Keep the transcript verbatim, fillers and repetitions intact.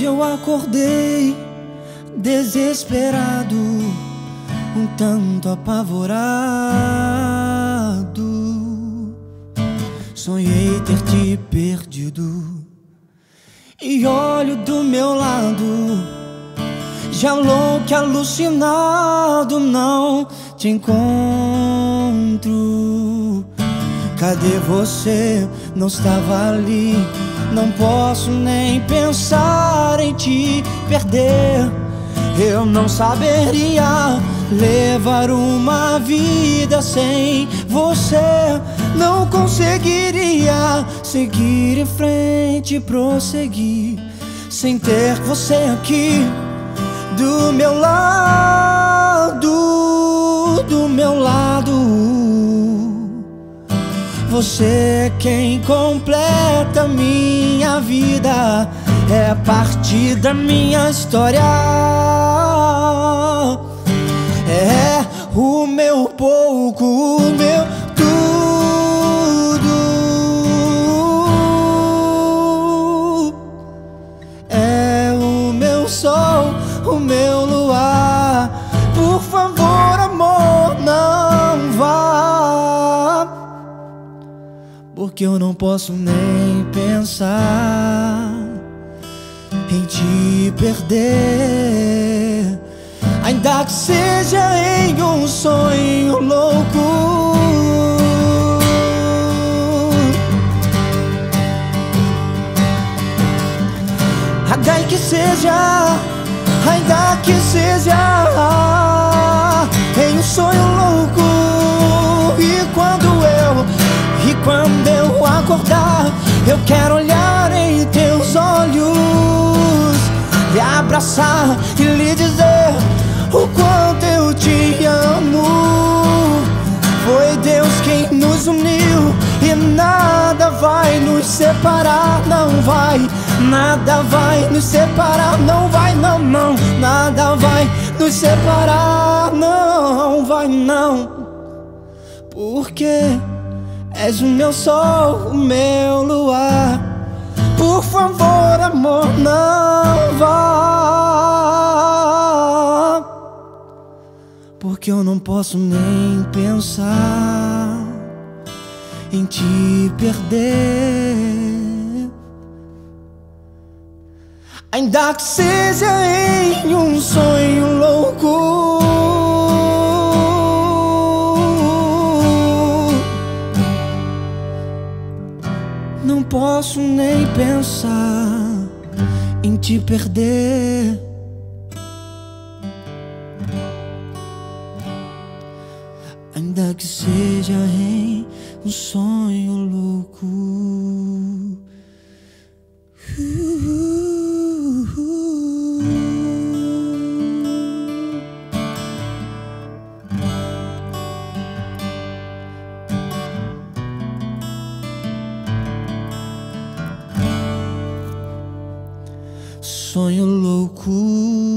Hoje eu acordei desesperado, um tanto apavorado. Sonhei ter te perdido e olho do meu lado, já louco e alucinado, não te encontro. Cadê você? Não estava ali. Não posso nem pensar em te perder. Eu não saberia levar uma vida sem você. Não conseguiria seguir em frente e prosseguir sem ter você aqui do meu lado, do meu lado. Você é quem completa minha vida, é parte da minha história, é o meu pouco, o meu tudo, é o meu sol, o meu luar. Por favor, amor, não vá, porque eu não posso nem pensar em te perder, ainda que seja em um sonho louco. Ainda que seja, ainda que seja em um sonho louco. E quando eu, e quando eu acordar, eu quero olhar em teus olhos, lhe abraçar e lhe dizer o quanto eu te amo. Foi Deus quem nos uniu e nada vai nos separar, não vai. Nada vai nos separar, não vai, não, não. Nada vai nos separar, não vai, não. Porque és o meu sol, o meu luar. Por favor, amor, não vá, porque eu não posso nem pensar em te perder, ainda que seja em um sonho louco. Não posso nem pensar em te perder, ainda que seja em um sonho louco. Sonho louco.